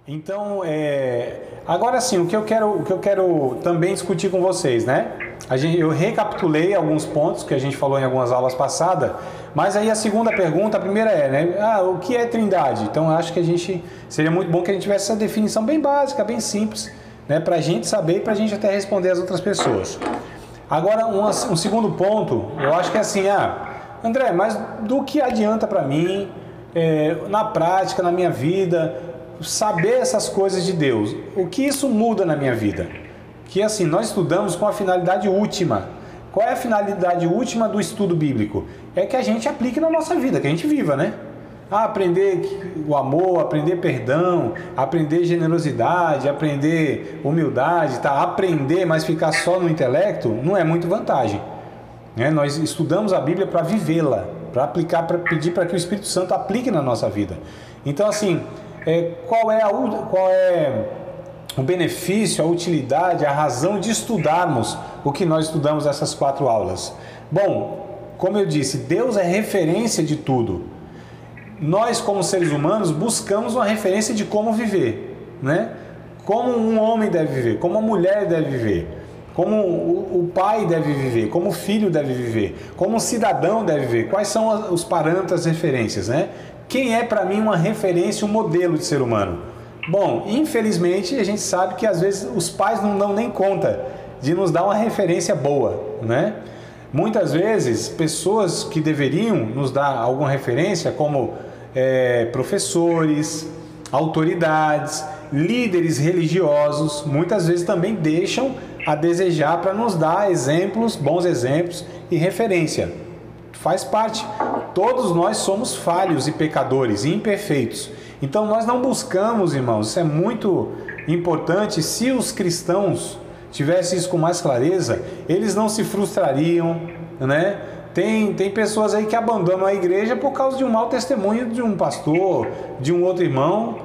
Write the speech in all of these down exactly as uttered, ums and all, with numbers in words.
Então, é, agora sim, o que eu quero, o que eu quero também discutir com vocês, né? A gente, eu recapitulei alguns pontos que a gente falou em algumas aulas passadas, mas aí a segunda pergunta, a primeira é, né? Ah, o que é Trindade? Então, eu acho que a gente seria muito bom que a gente tivesse essa definição bem básica, bem simples, né? Para a gente saber e para a gente até responder as outras pessoas. Agora, um, um segundo ponto, eu acho que é assim, ah, André, mas do que adianta para mim, é, na prática, na minha vida, saber essas coisas de Deus? O que isso muda na minha vida? Que assim, nós estudamos com a finalidade última. Qual é a finalidade última do estudo bíblico? É que a gente aplique na nossa vida, que a gente viva, né? Ah, aprender o amor, aprender perdão, aprender generosidade, aprender humildade, tá? Aprender, mas ficar só no intelecto, não é muito vantagem, né? Nós estudamos a Bíblia para vivê-la, para aplicar, para pedir para que o Espírito Santo aplique na nossa vida. Então, assim, é, qual é a, qual é o benefício, a utilidade, a razão de estudarmos o que nós estudamos nessas quatro aulas? Bom, como eu disse, Deus é referência de tudo. Nós, como seres humanos, buscamos uma referência de como viver, né? Como um homem deve viver, como uma mulher deve viver, como o pai deve viver, como o filho deve viver, como um cidadão deve viver. Quais são os parâmetros, as referências, né? Quem é para mim uma referência, um modelo de ser humano? Bom, infelizmente a gente sabe que às vezes os pais não dão nem conta de nos dar uma referência boa, né? Muitas vezes pessoas que deveriam nos dar alguma referência, como é, professores, autoridades, líderes religiosos, muitas vezes também deixam a desejar para nos dar exemplos, bons exemplos e referência. Faz parte. Todos nós somos falhos e pecadores e imperfeitos. Então nós não buscamos, irmãos, isso é muito importante. Se os cristãos tivessem isso com mais clareza, eles não se frustrariam, né? Tem, tem pessoas aí que abandonam a igreja por causa de um mau testemunho de um pastor, de um outro irmão,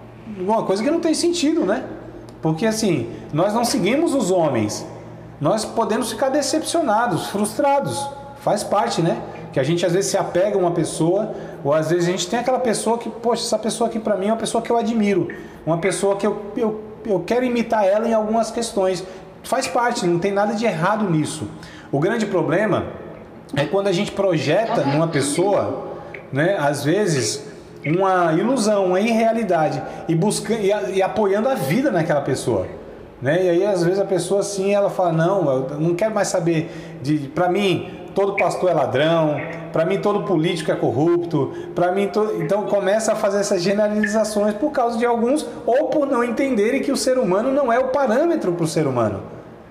uma coisa que não tem sentido, né? Porque assim, nós não seguimos os homens, nós podemos ficar decepcionados, frustrados, faz parte, né? Que a gente às vezes se apega a uma pessoa, ou às vezes a gente tem aquela pessoa que, poxa, essa pessoa aqui para mim é uma pessoa que eu admiro, uma pessoa que eu, eu, eu quero imitar ela em algumas questões. Faz parte, não tem nada de errado nisso. O grande problema é quando a gente projeta numa pessoa, né, às vezes, uma ilusão, uma irrealidade, e, busca, e, e apoiando a vida naquela pessoa, né? E aí às vezes a pessoa assim, ela fala, não, eu não quero mais saber de, para mim todo pastor é ladrão, para mim todo político é corrupto, para mim todo... Então começa a fazer essas generalizações por causa de alguns, ou por não entenderem que o ser humano não é o parâmetro para o ser humano,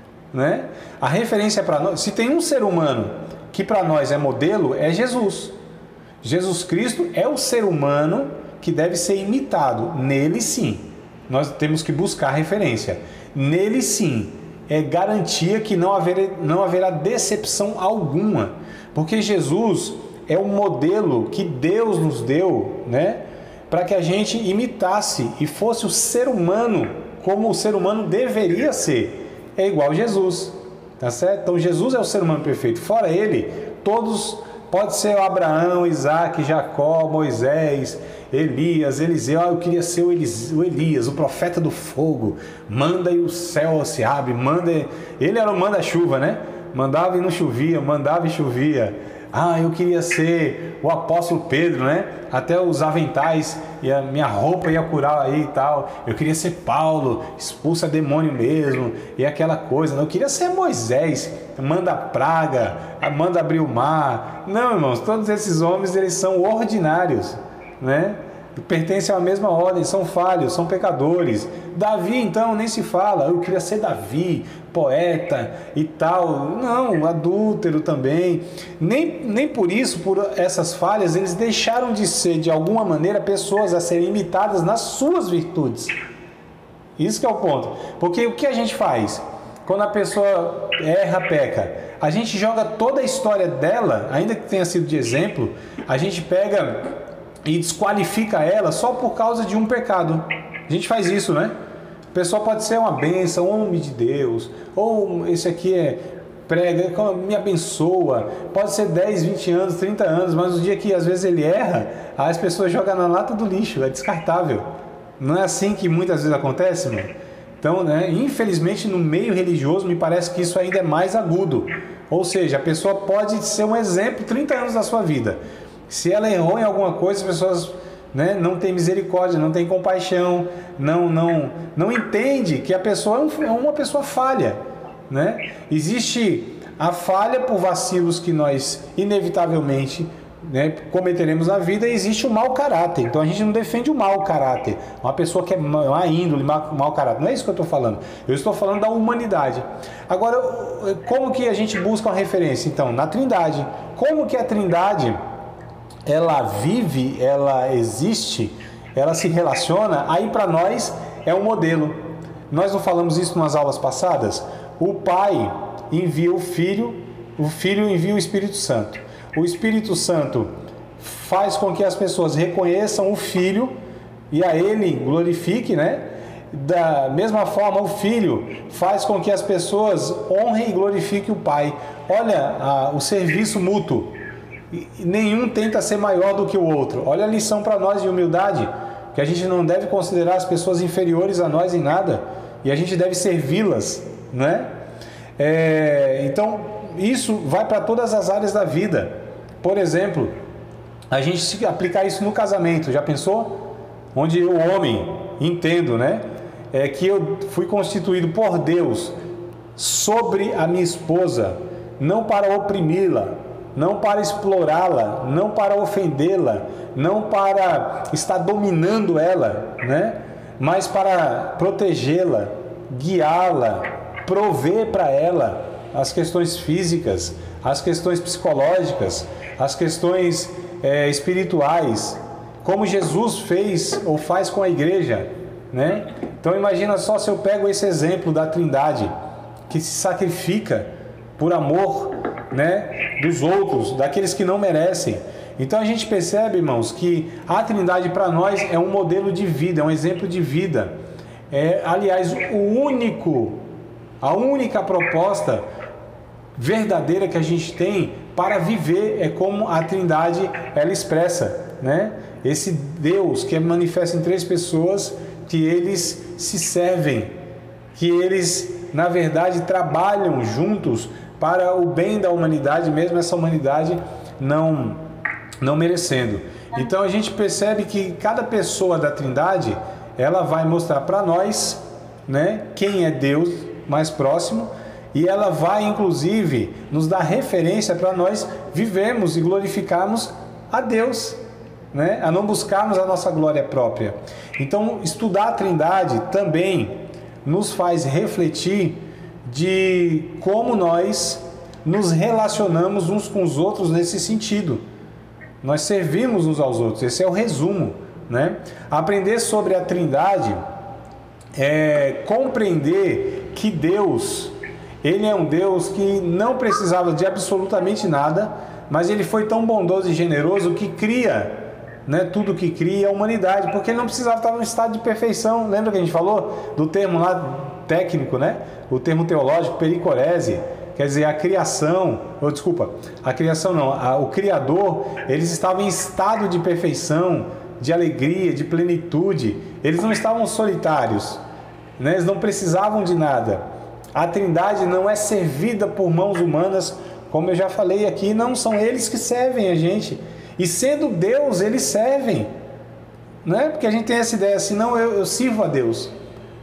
né? A referência para nós, se tem um ser humano que para nós é modelo, é Jesus. Jesus Cristo é o ser humano que deve ser imitado. Nele sim, nós temos que buscar referência. Nele sim, é garantia que não haverá, não haverá decepção alguma. Porque Jesus é o modelo que Deus nos deu, né, para que a gente imitasse e fosse o ser humano como o ser humano deveria ser. É igual a Jesus, tá certo? Então Jesus é o ser humano perfeito. Fora ele, todos... Pode ser o Abraão, Isaac, Jacó, Moisés, Elias, Eliseu. Ah, eu queria ser o Elias, o profeta do fogo. Manda e o céu se abre. Manda... Ele era o manda-chuva, né? Mandava e não chovia, mandava e chovia. Ah, eu queria ser o apóstolo Pedro, né? Até os aventais e a minha roupa ia curar aí e tal. Eu queria ser Paulo, expulsa demônio mesmo. E aquela coisa. Eu queria ser Moisés, manda praga, manda abrir o mar. Não, irmãos, todos esses homens, eles são ordinários, né? Pertencem à mesma ordem, são falhos, são pecadores. Davi, então, nem se fala. Eu queria ser Davi, poeta e tal. Não, adúltero também. Nem, nem por isso, por essas falhas, eles deixaram de ser, de alguma maneira, pessoas a serem imitadas nas suas virtudes. Isso que é o ponto. Porque o que a gente faz? Quando a pessoa erra, peca, a gente joga toda a história dela, ainda que tenha sido de exemplo, a gente pega e desqualifica ela só por causa de um pecado. A gente faz isso, né? A pessoa pode ser uma bênção, um homem de Deus, ou esse aqui é prega, me abençoa, pode ser dez, vinte anos, trinta anos, mas o dia que às vezes ele erra, as pessoas jogam na lata do lixo, é descartável, Não é assim que muitas vezes acontece, mano? Então, né, infelizmente, no meio religioso, me parece que isso ainda é mais agudo. Ou seja, a pessoa pode ser um exemplo trinta anos da sua vida. Se ela errou em alguma coisa, as pessoas, né, não têm misericórdia, não têm compaixão, não, não, não entende que a pessoa é uma pessoa falha, né? Existe a falha por vacilos que nós, inevitavelmente, né, cometeremos na vida, e existe o mau caráter. Então a gente não defende o mau caráter, uma pessoa que é má índole, mau, mau caráter, não é isso que eu estou falando. Eu estou falando da humanidade. Agora, como que a gente busca uma referência? Então, na Trindade. Como que a Trindade, ela vive, ela existe, ela se relaciona? Aí para nós é um modelo. Nós não falamos isso nas aulas passadas? O Pai envia o Filho, o Filho envia o Espírito Santo. O Espírito Santo faz com que as pessoas reconheçam o Filho e a Ele glorifique, né? Da mesma forma, o Filho faz com que as pessoas honrem e glorifiquem o Pai. Olha a, o serviço mútuo. E nenhum tenta ser maior do que o outro. Olha a lição para nós de humildade, que a gente não deve considerar as pessoas inferiores a nós em nada, e a gente deve servi-las, né? É, então, isso vai para todas as áreas da vida. Por exemplo, a gente se aplicar isso no casamento, já pensou? Onde o homem, entendo, né? É que eu fui constituído por Deus sobre a minha esposa, não para oprimi-la, não para explorá-la, não para ofendê-la, não para estar dominando ela, né? Mas para protegê-la, guiá-la, prover para ela as questões físicas, as questões psicológicas, as questões é, espirituais, como Jesus fez ou faz com a igreja, né? Então imagina só se eu pego esse exemplo da Trindade, que se sacrifica por amor, né, dos outros, daqueles que não merecem. Então a gente percebe, irmãos, que a Trindade para nós é um modelo de vida, é um exemplo de vida. É, aliás, o único, a única proposta verdadeira que a gente tem para viver é como a Trindade ela expressa, né? Esse Deus que é manifesto em três pessoas, que eles se servem, que eles na verdade trabalham juntos para o bem da humanidade, mesmo essa humanidade não não merecendo. Então a gente percebe que cada pessoa da Trindade ela vai mostrar para nós, né, quem é Deus mais próximo. E ela vai, inclusive, nos dar referência para nós vivermos e glorificarmos a Deus, né? A não buscarmos a nossa glória própria. Então, estudar a Trindade também nos faz refletir de como nós nos relacionamos uns com os outros nesse sentido. Nós servimos uns aos outros, esse é o resumo, né? Aprender sobre a Trindade é compreender que Deus... Ele é um Deus que não precisava de absolutamente nada, mas Ele foi tão bondoso e generoso que cria, né, tudo que cria a humanidade, porque Ele não precisava estar no estado de perfeição. Lembra que a gente falou do termo lá técnico, né? O termo teológico, pericorese, quer dizer, a criação, ou desculpa, a criação não, a, o Criador, eles estavam em estado de perfeição, de alegria, de plenitude. Eles não estavam solitários, né? Eles não precisavam de nada. A Trindade não é servida por mãos humanas, como eu já falei aqui, não são eles que servem a gente. E sendo Deus, eles servem. Não é porque a gente tem essa ideia assim, não, eu, eu sirvo a Deus.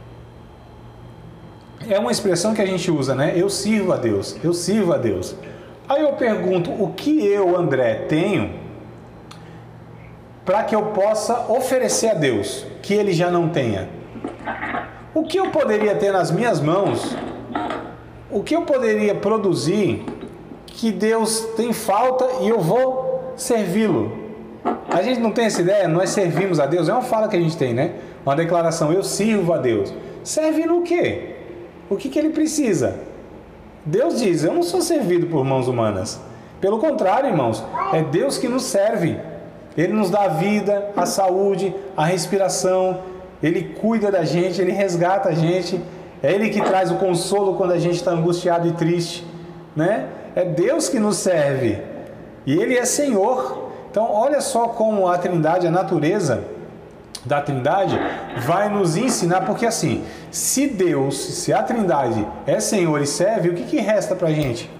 É uma expressão que a gente usa, né? Eu sirvo a Deus, eu sirvo a Deus. Aí eu pergunto, o que eu, André, tenho para que eu possa oferecer a Deus, que Ele já não tenha? O que eu poderia ter nas minhas mãos? O que eu poderia produzir que Deus tem falta e eu vou servi-lo? A gente não tem essa ideia? Nós servimos a Deus? É uma fala que a gente tem, né? Uma declaração, eu sirvo a Deus. Serve no quê? O que, que Ele precisa? Deus diz, eu não sou servido por mãos humanas. Pelo contrário, irmãos, é Deus que nos serve. Ele nos dá a vida, a saúde, a respiração. Ele cuida da gente, Ele resgata a gente. É Ele que traz o consolo quando a gente está angustiado e triste, né? É Deus que nos serve. E Ele é Senhor. Então, olha só como a Trindade, a natureza, da Trindade vai nos ensinar, porque assim, se Deus, se a Trindade é Senhor e serve, o que, que resta pra gente?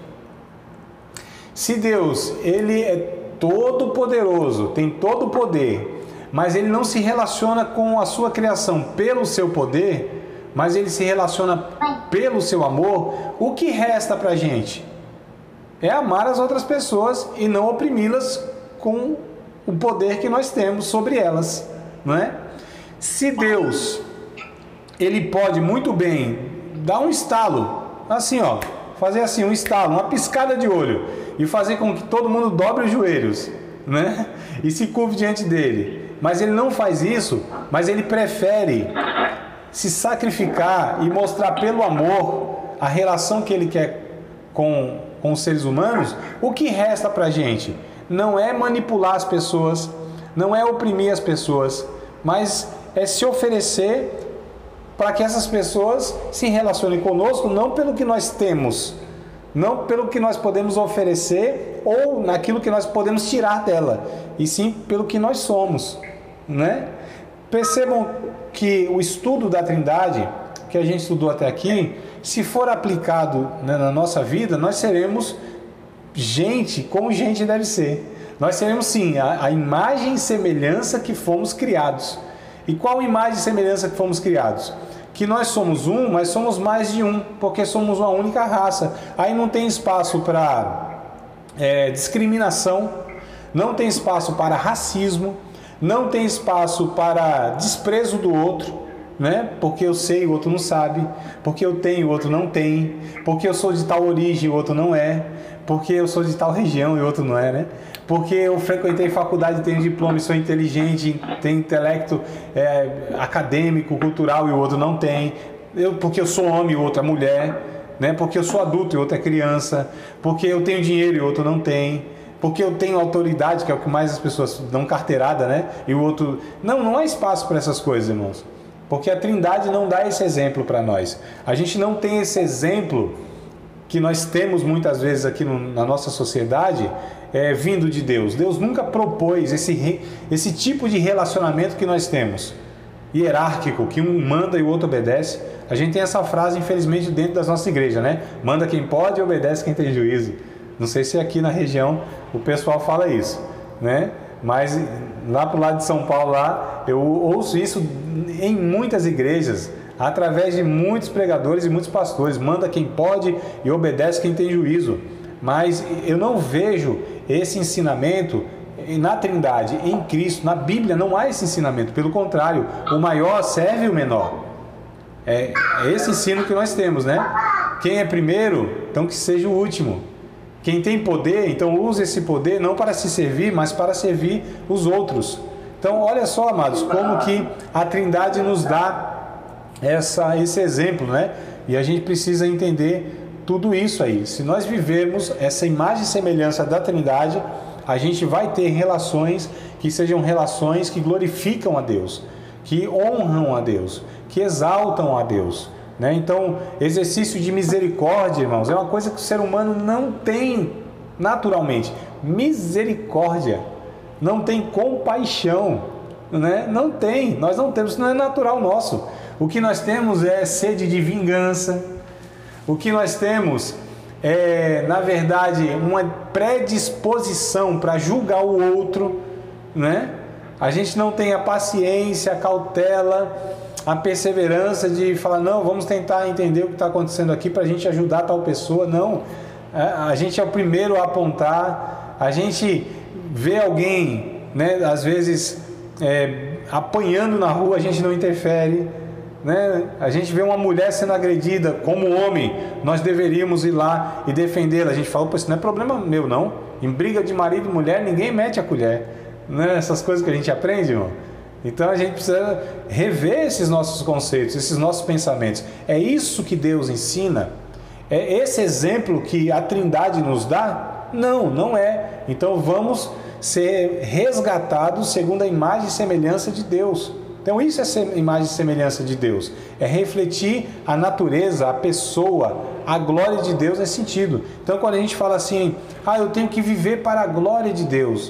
Se Deus, ele é todo poderoso, tem todo o poder, mas ele não se relaciona com a sua criação pelo seu poder, mas ele se relaciona pelo seu amor, o que resta pra gente? É amar as outras pessoas e não oprimi-las com o poder que nós temos sobre elas, não é? Se Deus, ele pode muito bem dar um estalo, assim ó, fazer assim um estalo, uma piscada de olho e fazer com que todo mundo dobre os joelhos, né? E se curve diante dele, mas ele não faz isso, mas ele prefere se sacrificar e mostrar pelo amor a relação que ele quer com, com os seres humanos. O que resta pra gente? Não é manipular as pessoas, não é oprimir as pessoas, mas é se oferecer para que essas pessoas se relacionem conosco, não pelo que nós temos, não pelo que nós podemos oferecer ou naquilo que nós podemos tirar dela, e sim pelo que nós somos, né? Percebam que o estudo da Trindade, que a gente estudou até aqui, se for aplicado, né, na nossa vida, nós seremos gente como gente deve ser. Nós seremos sim a, a imagem e semelhança que fomos criados. E qual imagem e semelhança que fomos criados? Que nós somos um, mas somos mais de um, porque somos uma única raça. Aí não tem espaço para é, discriminação, não tem espaço para racismo, não tem espaço para desprezo do outro, né? Porque eu sei e o outro não sabe, porque eu tenho e o outro não tem, porque eu sou de tal origem e o outro não é, porque eu sou de tal região e o outro não é, né? Porque eu frequentei faculdade, tenho diploma e sou inteligente, tenho intelecto é, acadêmico, cultural e o outro não tem, eu, porque eu sou homem e o outro é mulher, né? Porque eu sou adulto e o outro é criança, porque eu tenho dinheiro e o outro não tem, porque eu tenho autoridade, que é o que mais as pessoas dão carteirada, né? E o outro... Não, não há espaço para essas coisas, irmãos. Porque a Trindade não dá esse exemplo para nós. A gente não tem esse exemplo que nós temos muitas vezes aqui no, na nossa sociedade, é, vindo de Deus. Deus nunca propôs esse, esse tipo de relacionamento que nós temos, hierárquico, que um manda e o outro obedece. A gente tem essa frase, infelizmente, dentro das nossas igrejas, né? Manda quem pode e obedece quem tem juízo. Não sei se aqui na região o pessoal fala isso, né? Mas lá pro lado de São Paulo, lá, eu ouço isso em muitas igrejas, através de muitos pregadores e muitos pastores. Manda quem pode e obedece quem tem juízo. Mas eu não vejo esse ensinamento na Trindade, em Cristo. Na Bíblia não há esse ensinamento. Pelo contrário, o maior serve o menor. É, é esse ensino que nós temos, né? Quem é primeiro, então que seja o último. Quem tem poder, então use esse poder não para se servir, mas para servir os outros. Então, olha só, amados, como que a Trindade nos dá essa, esse exemplo, né? E a gente precisa entender tudo isso aí. Se nós vivermos essa imagem e semelhança da Trindade, a gente vai ter relações que sejam relações que glorificam a Deus, que honram a Deus, que exaltam a Deus. Né? Então, exercício de misericórdia, irmãos, é uma coisa que o ser humano não tem naturalmente. Misericórdia, não tem compaixão, né? Não tem, nós não temos, isso não é natural nosso. O que nós temos é sede de vingança, o que nós temos é, na verdade, uma predisposição para julgar o outro, né? A gente não tem a paciência, a cautela, a perseverança de falar, não, vamos tentar entender o que está acontecendo aqui para a gente ajudar tal pessoa. Não, a gente é o primeiro a apontar, a gente vê alguém, né, às vezes é, apanhando na rua, a gente não interfere, né? A gente vê uma mulher sendo agredida, como homem, nós deveríamos ir lá e defendê-la. A gente fala, pô, isso não é problema meu, não. Em briga de marido e mulher, ninguém mete a colher, né? Essas coisas que a gente aprende, irmão. Então a gente precisa rever esses nossos conceitos, esses nossos pensamentos. É isso que Deus ensina? É esse exemplo que a Trindade nos dá? Não, não é. Então vamos ser resgatados segundo a imagem e semelhança de Deus. Então isso é imagem e semelhança de Deus. É refletir a natureza, a pessoa, a glória de Deus nesse sentido. Então quando a gente fala assim, ah, eu tenho que viver para a glória de Deus.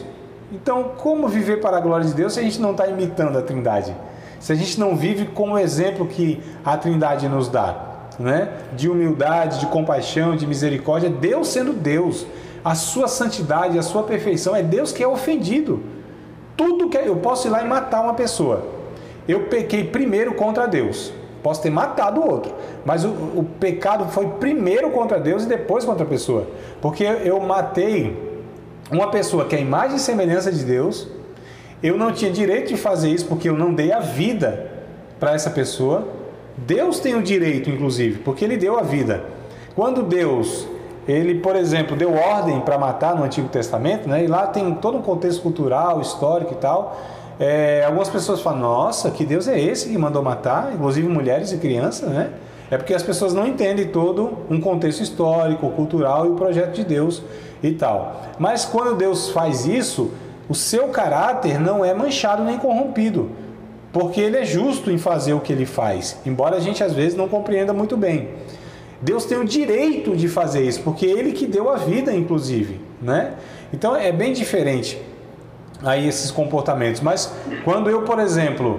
Então, como viver para a glória de Deus se a gente não está imitando a Trindade? Se a gente não vive com o exemplo que a Trindade nos dá, né? De humildade, de compaixão, de misericórdia, Deus sendo Deus, a sua santidade, a sua perfeição, é Deus que é ofendido. Tudo que eu posso ir lá e matar uma pessoa, eu pequei primeiro contra Deus, posso ter matado o outro, mas o, o pecado foi primeiro contra Deus e depois contra a pessoa, porque eu matei uma pessoa que é a imagem e semelhança de Deus. Eu não tinha direito de fazer isso porque eu não dei a vida para essa pessoa. Deus tem o direito, inclusive, porque Ele deu a vida. Quando Deus, Ele, por exemplo, deu ordem para matar no Antigo Testamento, né? E lá tem todo um contexto cultural, histórico e tal. É, algumas pessoas falam, nossa, que Deus é esse que mandou matar, inclusive mulheres e crianças, né? É porque as pessoas não entendem todo um contexto histórico, cultural e o projeto de Deus e tal. Mas quando Deus faz isso, o seu caráter não é manchado nem corrompido, porque Ele é justo em fazer o que Ele faz, embora a gente às vezes não compreenda muito bem. Deus tem o direito de fazer isso, porque Ele que deu a vida, inclusive, né? Então é bem diferente aí esses comportamentos. Mas quando eu, por exemplo,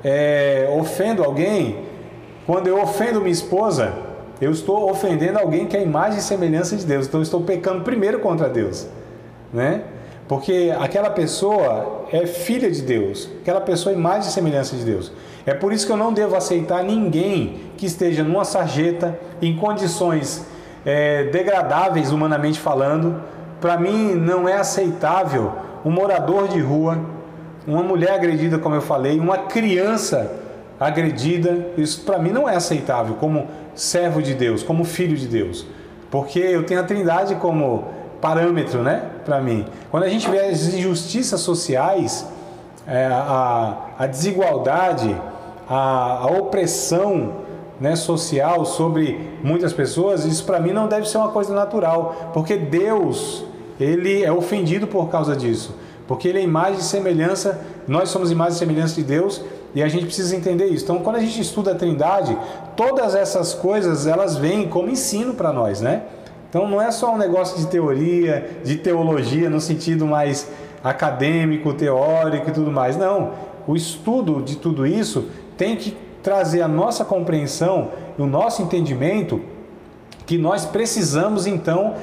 é, ofendo alguém, quando eu ofendo minha esposa, eu estou ofendendo alguém que é a imagem e semelhança de Deus. Então eu estou pecando primeiro contra Deus, né? Porque aquela pessoa é filha de Deus, aquela pessoa é imagem e semelhança de Deus. É por isso que eu não devo aceitar ninguém que esteja numa sarjeta, em condições é, degradáveis humanamente falando. Para mim não é aceitável um morador de rua, uma mulher agredida, como eu falei, uma criança agredida. Isso para mim não é aceitável como servo de Deus, como filho de Deus, porque eu tenho a Trindade como parâmetro, né, para mim. Quando a gente vê as injustiças sociais, é, a, a desigualdade, a, a opressão, né, social sobre muitas pessoas, isso para mim não deve ser uma coisa natural, porque Deus, Ele é ofendido por causa disso, porque Ele é imagem e semelhança, nós somos imagem e semelhança de Deus, e a gente precisa entender isso. Então, quando a gente estuda a Trindade, todas essas coisas, elas vêm como ensino para nós, né? Então, não é só um negócio de teoria, de teologia, no sentido mais acadêmico, teórico e tudo mais. Não, o estudo de tudo isso tem que trazer a nossa compreensão e o nosso entendimento que nós precisamos, então,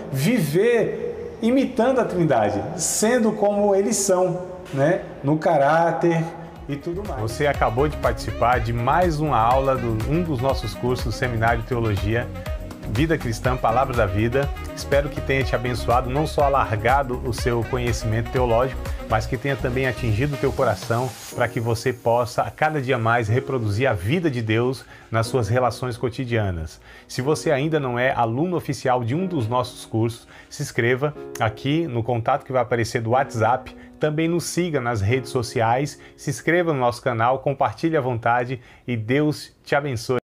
viver imitando a Trindade, sendo como eles são, né? No caráter e tudo mais. Você acabou de participar de mais uma aula de um dos nossos cursos do Seminário de Teologia, Vida Cristã, Palavra da Vida. Espero que tenha te abençoado, não só alargado o seu conhecimento teológico, mas que tenha também atingido o teu coração para que você possa, a cada dia mais, reproduzir a vida de Deus nas suas relações cotidianas. Se você ainda não é aluno oficial de um dos nossos cursos, se inscreva aqui no contato que vai aparecer do WhatsApp. Também nos siga nas redes sociais, se inscreva no nosso canal, compartilhe à vontade e Deus te abençoe.